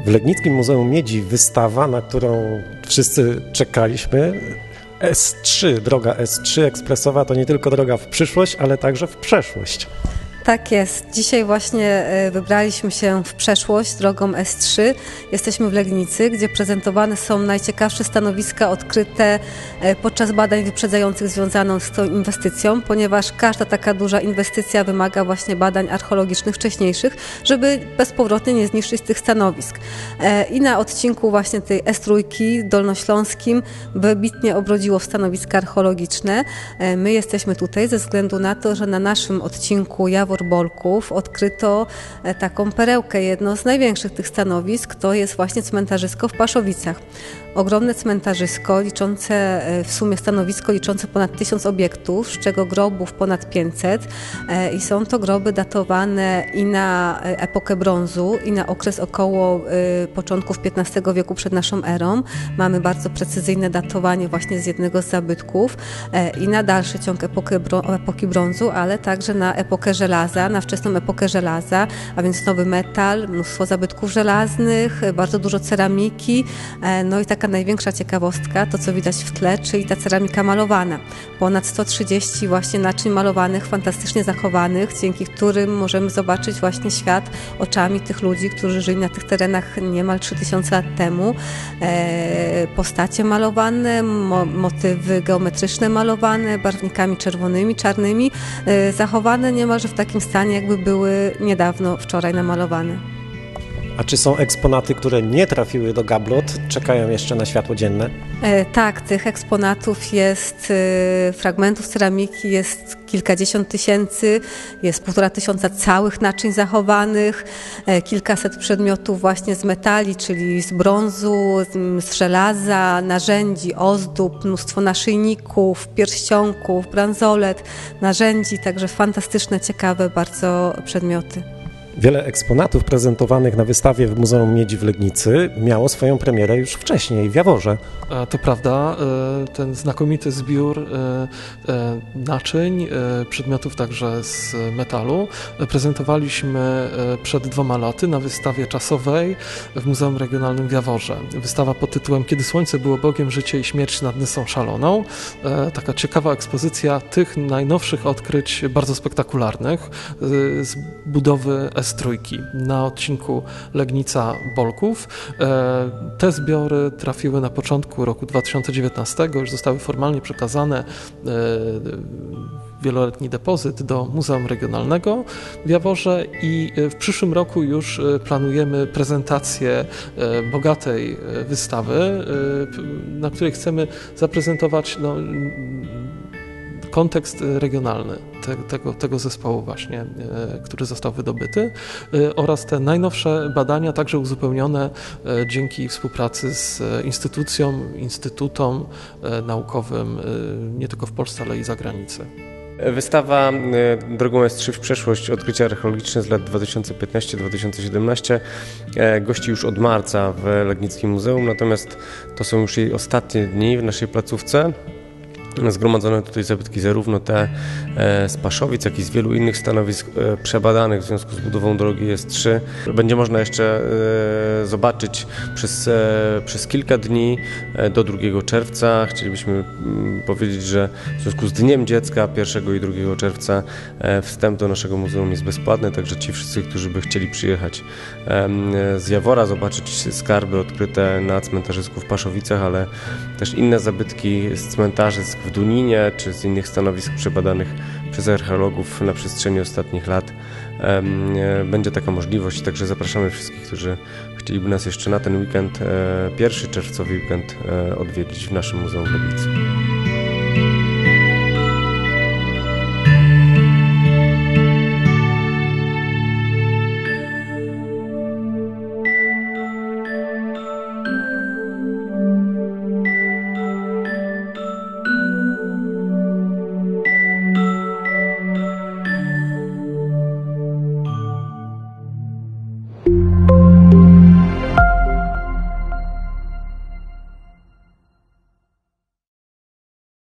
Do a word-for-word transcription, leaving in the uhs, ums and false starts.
W Legnickim Muzeum Miedzi wystawa, na którą wszyscy czekaliśmy. S trzy, droga S trzy ekspresowa to nie tylko droga w przyszłość, ale także w przeszłość. Tak jest. Dzisiaj właśnie wybraliśmy się w przeszłość drogą S trzy. Jesteśmy w Legnicy, gdzie prezentowane są najciekawsze stanowiska odkryte podczas badań wyprzedzających związaną z tą inwestycją, ponieważ każda taka duża inwestycja wymaga właśnie badań archeologicznych wcześniejszych, żeby bezpowrotnie nie zniszczyć tych stanowisk. I na odcinku właśnie tej S trzy dolnośląskim wybitnie obrodziło w stanowiska archeologiczne. My jesteśmy tutaj ze względu na to, że na naszym odcinku Jawor Bolków odkryto taką perełkę, jedno z największych tych stanowisk, to jest właśnie cmentarzysko w Paszowicach. Ogromne cmentarzysko, liczące w sumie stanowisko liczące ponad tysiąc obiektów, z czego grobów ponad pięćset i są to groby datowane i na epokę brązu, i na okres około początków piętnastego wieku przed naszą erą. Mamy bardzo precyzyjne datowanie właśnie z jednego z zabytków i na dalszy ciąg epoki, epoki brązu, ale także na epokę żelaza, na wczesną epokę żelaza, a więc nowy metal, mnóstwo zabytków żelaznych, bardzo dużo ceramiki, no i taka największa ciekawostka, to co widać w tle, czyli ta ceramika malowana. Ponad sto trzydzieści właśnie naczyń malowanych, fantastycznie zachowanych, dzięki którym możemy zobaczyć właśnie świat oczami tych ludzi, którzy żyli na tych terenach niemal trzy tysiące lat temu. E, postacie malowane, mo, motywy geometryczne malowane, barwnikami czerwonymi, czarnymi, e, zachowane niemalże w takim stanie, jakby były niedawno, wczoraj namalowane. A czy są eksponaty, które nie trafiły do gablot, czekają jeszcze na światło dzienne? E, tak, tych eksponatów jest, e, fragmentów ceramiki jest kilkadziesiąt tysięcy, jest półtora tysiąca całych naczyń zachowanych, e, kilkaset przedmiotów właśnie z metali, czyli z brązu, z, z żelaza, narzędzi, ozdób, mnóstwo naszyjników, pierścionków, bransolet, narzędzi, także fantastyczne, ciekawe bardzo przedmioty. Wiele eksponatów prezentowanych na wystawie w Muzeum Miedzi w Legnicy miało swoją premierę już wcześniej, w Jaworze. To prawda, ten znakomity zbiór naczyń, przedmiotów także z metalu prezentowaliśmy przed dwoma laty na wystawie czasowej w Muzeum Regionalnym w Jaworze. Wystawa pod tytułem Kiedy słońce było Bogiem, życie i śmierć nad Nysą szaloną. Taka ciekawa ekspozycja tych najnowszych odkryć, bardzo spektakularnych, z budowy S trzy na odcinku Legnica-Bolków. Te zbiory trafiły na początku roku dwa tysiące dziewiętnastego, już zostały formalnie przekazane wieloletni depozyt do Muzeum Regionalnego w Jaworze i w przyszłym roku już planujemy prezentację bogatej wystawy, na której chcemy zaprezentować no, kontekst regionalny te, tego, tego zespołu właśnie, który został wydobyty oraz te najnowsze badania, także uzupełnione dzięki współpracy z instytucją, instytutom naukowym nie tylko w Polsce, ale i za granicą. Wystawa Drogą S trzy w przeszłość, odkrycia archeologiczne z lat dwa tysiące piętnasty do dwa tysiące siedemnastego gości już od marca w Legnickim Muzeum, natomiast to są już jej ostatnie dni w naszej placówce. Zgromadzone tutaj zabytki zarówno te z Paszowic, jak i z wielu innych stanowisk przebadanych w związku z budową drogi S trzy. Będzie można jeszcze zobaczyć przez, przez kilka dni do drugiego czerwca. Chcielibyśmy powiedzieć, że w związku z Dniem Dziecka pierwszego i drugiego czerwca wstęp do naszego muzeum jest bezpłatny, także ci wszyscy, którzy by chcieli przyjechać z Jawora, zobaczyć skarby odkryte na cmentarzysku w Paszowicach, ale też inne zabytki z cmentarzysk w Duninie czy z innych stanowisk przebadanych przez archeologów na przestrzeni ostatnich lat. Będzie taka możliwość, także zapraszamy wszystkich, którzy chcieliby nas jeszcze na ten weekend, pierwszy czerwcowy weekend odwiedzić w naszym Muzeum w Legnicy.